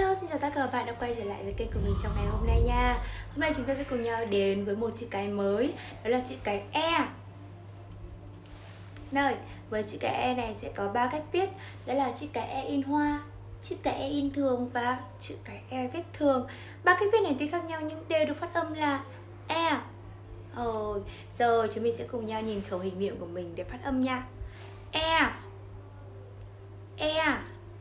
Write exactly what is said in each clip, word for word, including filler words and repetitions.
Hello, xin chào tất cả các bạn đã quay trở lại với kênh của mình trong ngày hôm nay nha. Hôm nay chúng ta sẽ cùng nhau đến với một chữ cái mới, đó là chữ cái E. Nơi, với chữ cái E này sẽ có ba cách viết, đó là chữ cái E in hoa, chữ cái E in thường và chữ cái E viết thường. Ba cách viết này tuy khác nhau nhưng đều được phát âm là E. Rồi, giờ chúng mình sẽ cùng nhau nhìn khẩu hình miệng của mình để phát âm nha. E, E,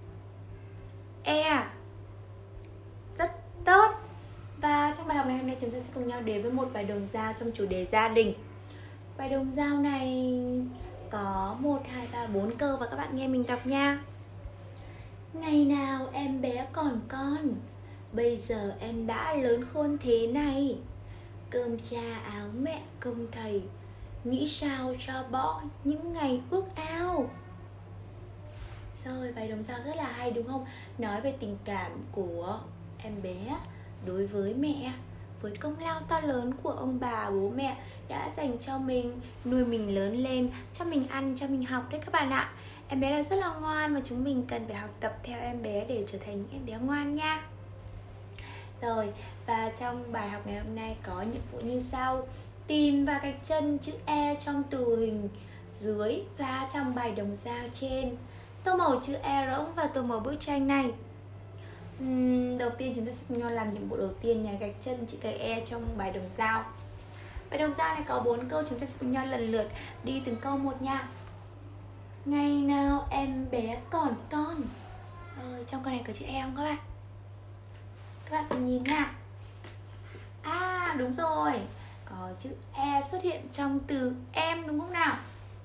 E. Rất tốt. Và trong bài học ngày hôm nay chúng ta sẽ cùng nhau đến với một bài đồng dao trong chủ đề gia đình. Bài đồng dao này có một, hai, ba, bốn câu và các bạn nghe mình đọc nha. Ngày nào em bé còn con, bây giờ em đã lớn khôn thế này. Cơm cha áo mẹ công thầy, nghĩ sao cho bỏ những ngày ước ao. Rồi, bài đồng dao rất là hay đúng không? Nói về tình cảm của em bé đối với mẹ, với công lao to lớn của ông bà, bố mẹ đã dành cho mình, nuôi mình lớn lên, cho mình ăn, cho mình học đấy các bạn ạ. Em bé là rất là ngoan và chúng mình cần phải học tập theo em bé để trở thành những em bé ngoan nha. Rồi, và trong bài học ngày hôm nay có nhiệm vụ như sau: tìm và gạch chân chữ E trong từ hình dưới và trong bài đồng dao trên. Tô màu chữ E rỗng và tô màu bức tranh này. uhm, Đầu tiên chúng ta sẽ cùng nhau làm nhiệm vụ đầu tiên là gạch chân chữ cái E trong bài đồng dao. Bài đồng dao này có bốn câu, chúng ta sẽ cùng nhau lần lượt đi từng câu một nha. Ngày nào em bé còn con. Rồi, trong câu này có chữ E không các bạn? Các bạn cùng nhìn nha. À đúng rồi, có chữ E xuất hiện trong từ em đúng không nào?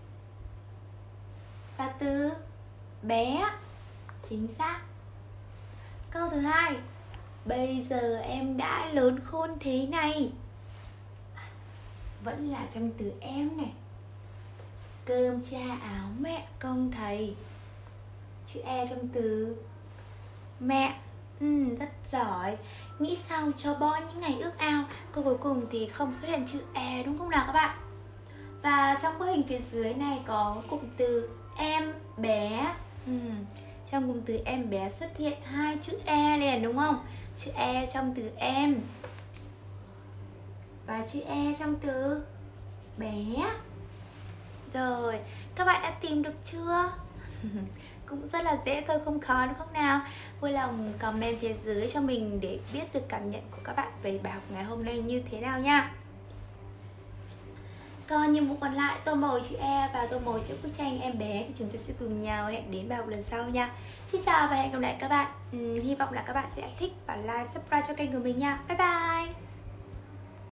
Và từ bé, chính xác. Câu thứ hai, bây giờ em đã lớn khôn thế này. Vẫn là trong từ em này. Cơm cha áo mẹ công thầy, chữ E trong từ mẹ. Ừ, rất giỏi. Nghĩ sao cho bỏ những ngày ước ao. Câu cuối cùng thì không xuất hiện chữ E đúng không nào các bạn? Và trong bức hình phía dưới này có cụm từ em bé. ừ. Trong cụm từ em bé xuất hiện hai chữ E liền đúng không? Chữ E trong từ em và chữ E trong từ bé. Rồi, các bạn đã tìm được chưa? Cũng rất là dễ thôi, không khó đúng không nào? Vui lòng comment phía dưới cho mình để biết được cảm nhận của các bạn về bài học ngày hôm nay như thế nào nha. Còn nhiệm vụ còn lại, tô màu chữ E và tô màu chữ bức tranh em bé thì chúng ta sẽ cùng nhau hẹn đến bài học lần sau nha. Xin chào và hẹn gặp lại các bạn. uhm, Hy vọng là các bạn sẽ thích và like, subscribe cho kênh của mình nha. Bye bye.